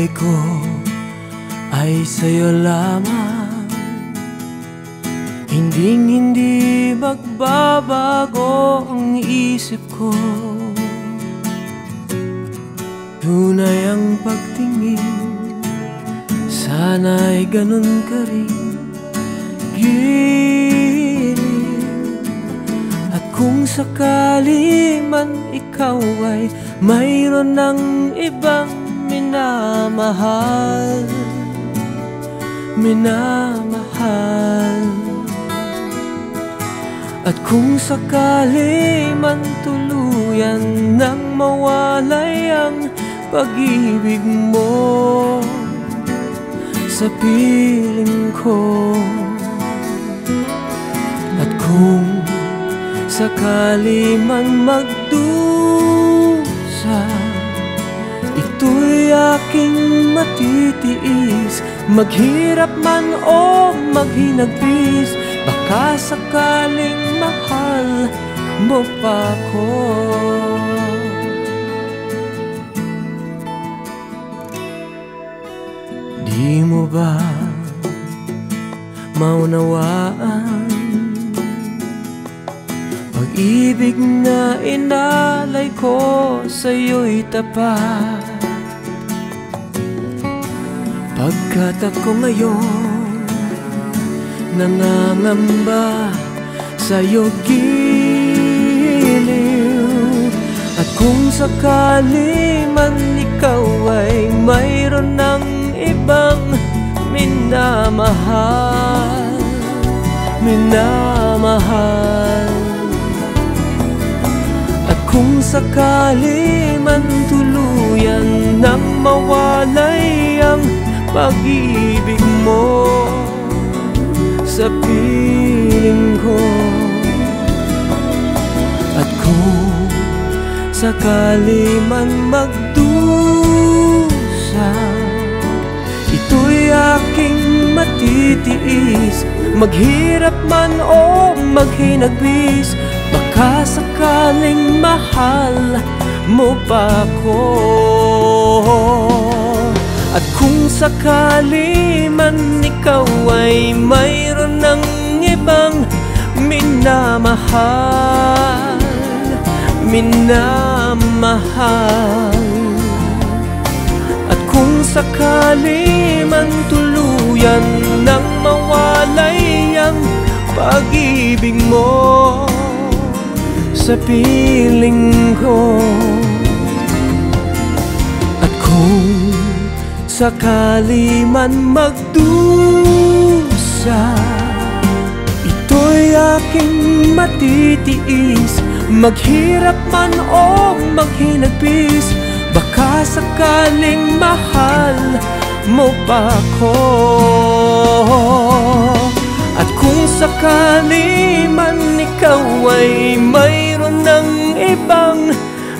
buhay ko ay sa'yo lamang. Hindi magbabago ang isip ko. Tunay ang pagtingin, sana'y ganun ka rin, giliw. At kung sakali man ikaw ay mayroon ng ibang minamahal, at kung sakali man tuluyan nang mawalay ang pag-ibig mo sa piling ko, at kung sakali man magdusa, ito'y aking matitiis. Maghirap man o maghinagpis, baka sakaling mahal mo pa ko. Di mo ba maunawaan pag-ibig na inalay ko sa'yo'y tapat? Pagkat ako ngayon nangangamba sa'yo, giliw. At kung sakali man ikaw ay mayroon ng ibang minamahal, at kung sakali man tuluyan nang mawalay ang pag-ibig mo sa piling ko, at kung sakali man magdusa, ito'y aking matitiis. Maghirap man o maghinagpis, baka sakaling mahal mo pa ko. At kung sakali man ikaw ay mayroon ng ibang minamahal, at kung sakali man tuluyan nang mawalay ang pag-ibig mo sa piling ko, at kung sakali man magdusa, ito'y aking matitiis. Maghirap man o maghinagpis, baka sakaling mahal mo pa ko. At kung sakali man ikaw ay mayroon ng ibang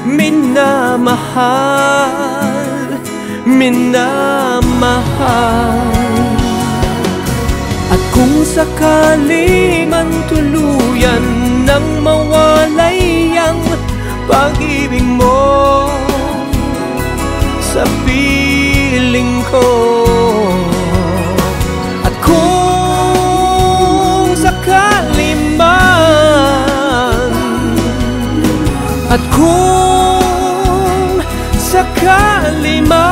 minamahal, at kung sakali man tuluyan nang mawalay ang pag-ibig mo sa piling ko, at kung sakali man, at kung sakali man